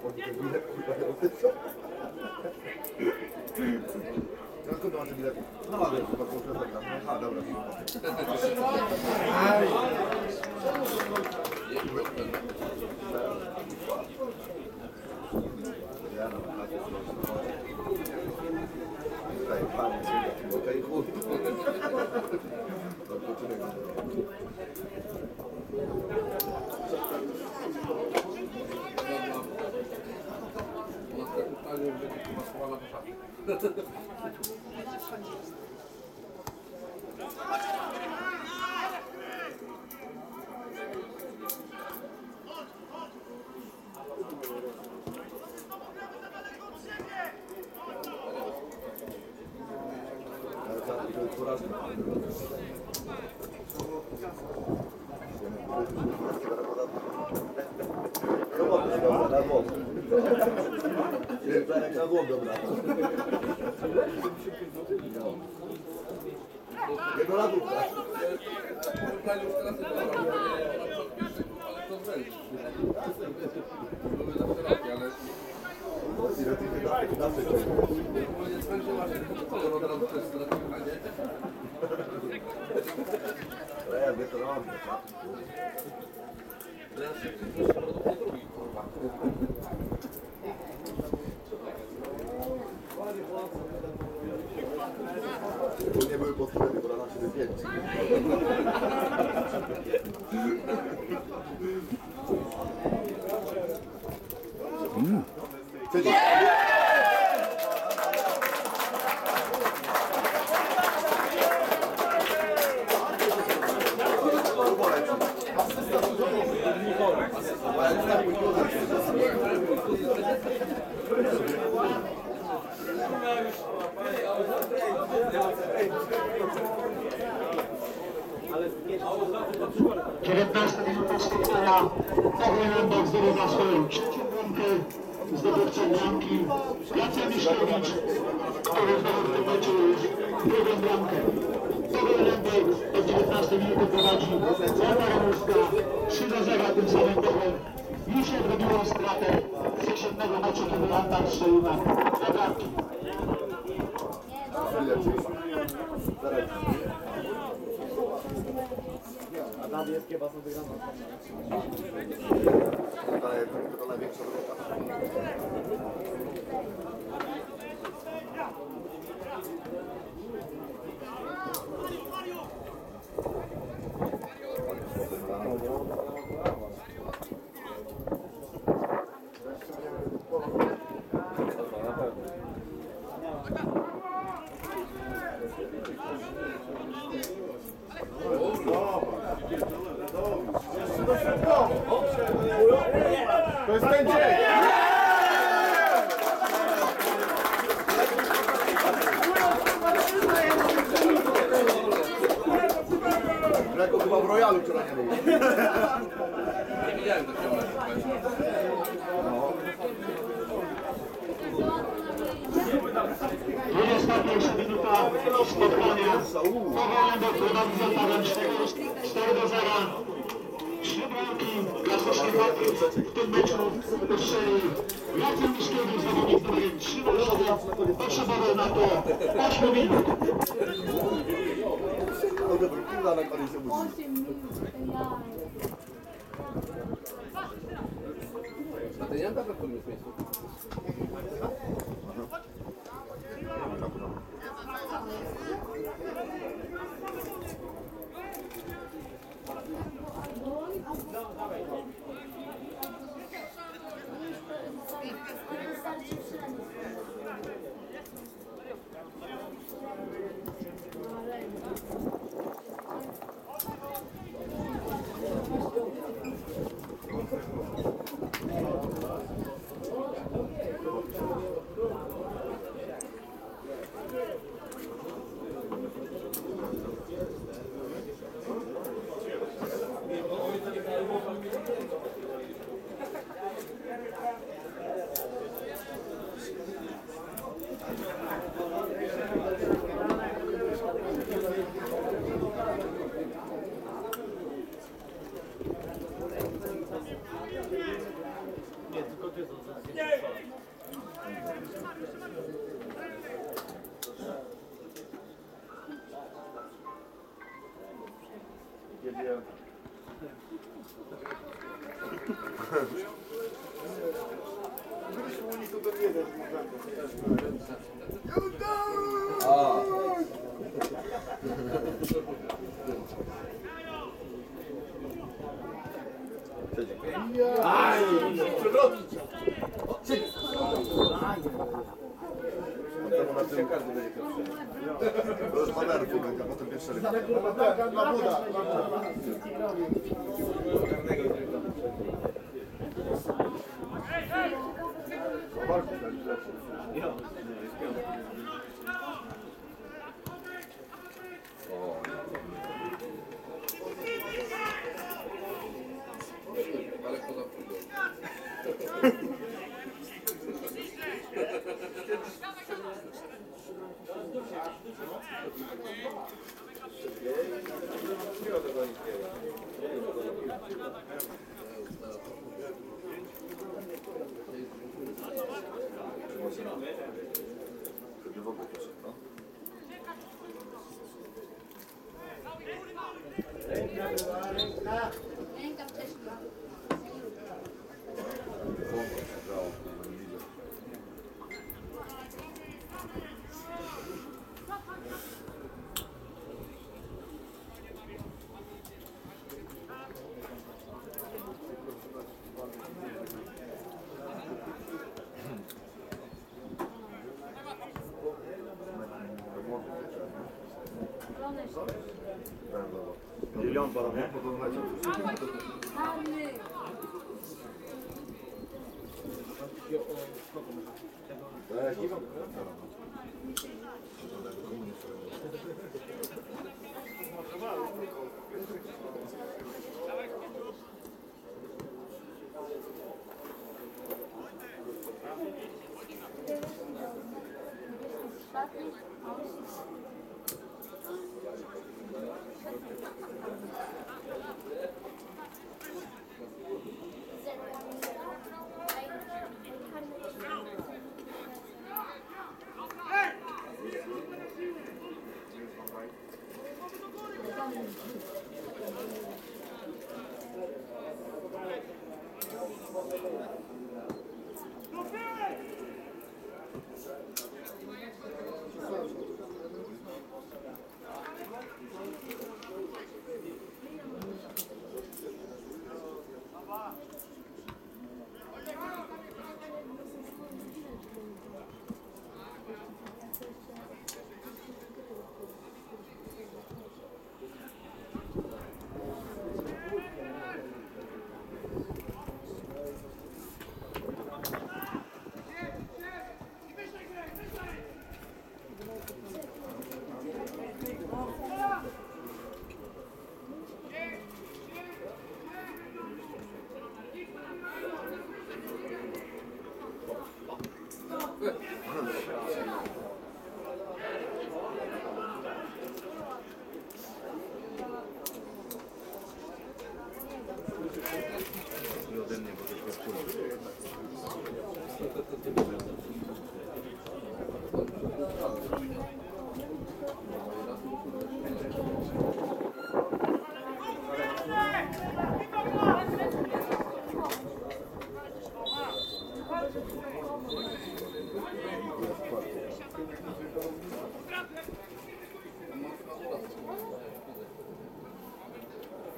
Skąd macie bilet? No ale chyba konkretnie. Aha, dobra. Tutaj pan jest tutaj chód. Na głowę, dobra. Jego ladówka. Nie były podstawy, bo na siebie zdjęć. Pawłowek zdobywa swoją trzecią bramkę, zdobywcą bramki Jacek Miszkiewicz, który zdobył w tym meczu drugą bramkę. Pawłowek od 19 minuty prowadzi Złota Ramuska 3-0 tym samym gólem. Już odrobiło stratę z jesiennego meczu, kiedy Landa strzelił na bramki. A na wielkie basen wygrano. To największa wrota. To jest ten dzień! Jako chyba w Royalu wczoraj nie było. Nie widziałem takiego meczu. 21 minuta spotkania. Pawłowek prowadzi za Pawłem 4-0. 3 bramki klasyczny Patryk w tym meczu strzelił Jacek Miszkiewicz, zawodnik z numerem 13. Potrzebował na to 8 minut. Na koniec się budzi. A ty nie mam tak w którym miejscu? Byliśmy u nich to ten jeden. Temu na tym to już ma nerwy, a potem pierwszy ryb. Na buda. Ale poza pójdą. Żeby w ogóle poszedł, no. Ręka wcześniej. Słonko się grało, to nie widzę. Milion balon, nie? Mamy.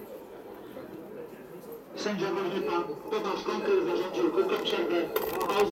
Sędzia Woźnica dodał skąty, zarządził krótką przerwę.